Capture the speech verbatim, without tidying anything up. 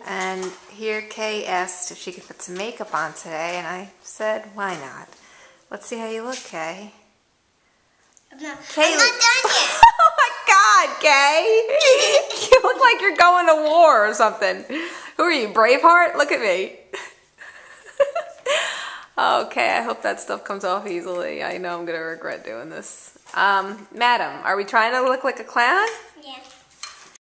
And here Kay asked if she could put some makeup on today, and I said, why not? Let's see how you look, Kay. I'm not, Kay, I'm not done yet. Oh my God, Kay! You look like you're going to war or something. Who are you, Braveheart? Look at me. Okay, I hope that stuff comes off easily. I know I'm going to regret doing this. Um, madam, are we trying to look like a clown? Yeah.